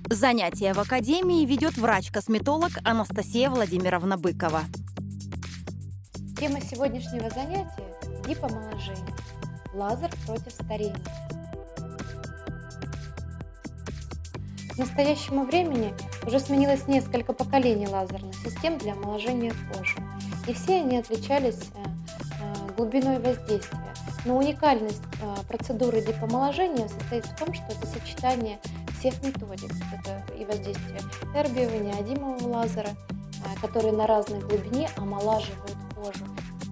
Занятия в академии ведет врач-косметолог Анастасия Владимировна Быкова. Тема сегодняшнего занятия – липомоложение. Лазер против старения. К настоящему времени уже сменилось несколько поколений лазерных систем для омоложения кожи. И все они отличались глубиной воздействия. Но уникальность процедуры липомоложения состоит в том, что это сочетание всех методик. Это и воздействие эрбиевого, неодимового лазера, которые на разной глубине омолаживают кожу.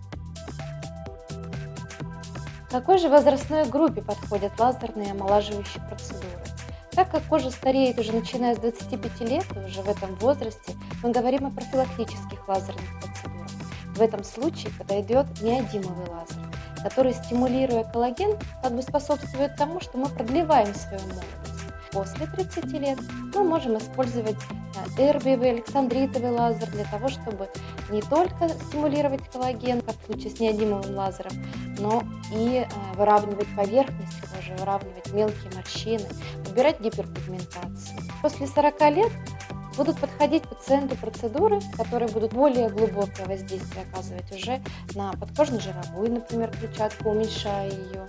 К какой же возрастной группе подходят лазерные омолаживающие процедуры? Так как кожа стареет уже начиная с 25 лет, уже в этом возрасте, мы говорим о профилактических лазерных процедурах. В этом случае подойдет неодимовый лазер, который, стимулируя коллаген, как бы способствует тому, что мы продлеваем свою молодость. После 30 лет мы можем использовать эрбиевый, александритовый лазер для того, чтобы не только стимулировать коллаген, как в случае с неодимовым лазером, но и выравнивать поверхность кожи, выравнивать мелкие морщины, убирать гиперпигментацию. После 40 лет будут подходить пациенту процедуры, которые будут более глубокое воздействие оказывать уже на подкожно-жировую, например, клетчатку, уменьшая ее.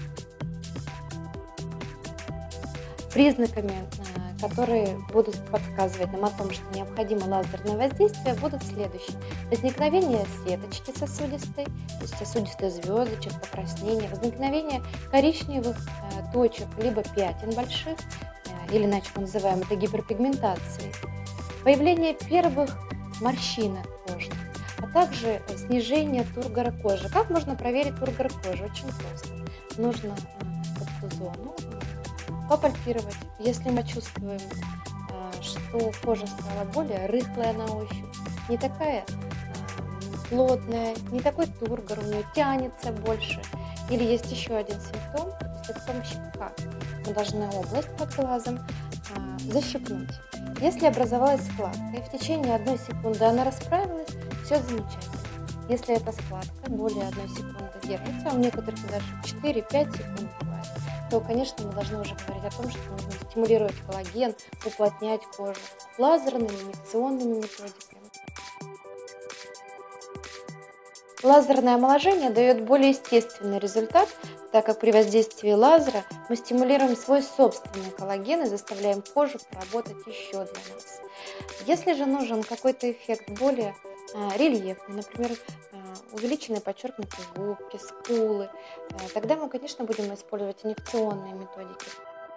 Признаками, которые будут подсказывать нам о том, что необходимо лазерное воздействие, будут следующие. Возникновение сеточки сосудистой, то есть сосудистых звездочек, покраснение, возникновение коричневых точек, либо пятен больших, или иначе мы называем это гиперпигментацией, появление первых морщинок кожных, а также снижение тургора кожи. Как можно проверить тургор кожи? Очень просто. Нужно эту зону попальпировать. Если мы чувствуем, что кожа стала более рыхлая на ощупь, не такая плотная, не такой тургор, у нее тянется больше, или есть еще один симптом, это симптом щипка. Мы должны область под глазом защипнуть. Если образовалась складка, и в течение 1 секунды она расправилась, все замечательно. Если эта складка более 1 секунды держится, а у некоторых даже 4-5 секунд бывает, то, конечно, мы должны уже говорить о том, что нужно стимулировать коллаген, уплотнять кожу лазерными, инъекционными методиками. Лазерное омоложение дает более естественный результат, так как при воздействии лазера мы стимулируем свой собственный коллаген и заставляем кожу поработать еще для нас. Если же нужен какой-то эффект более рельефный, например, увеличенные подчеркнутые губки, скулы, тогда мы, конечно, будем использовать инъекционные методики.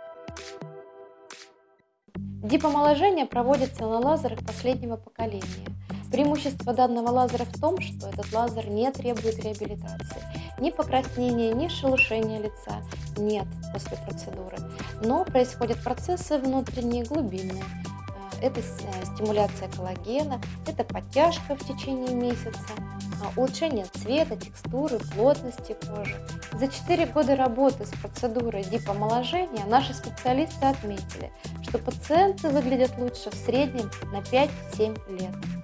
Дипомоложение проводится на лазерах последнего поколения. Преимущество данного лазера в том, что этот лазер не требует реабилитации. Ни покраснения, ни шелушения лица нет после процедуры. Но происходят процессы внутренние, глубинные. Это стимуляция коллагена, это подтяжка в течение месяца, улучшение цвета, текстуры, плотности кожи. За 4 года работы с процедурой дипомоложения наши специалисты отметили, что пациенты выглядят лучше в среднем на 5-7 лет.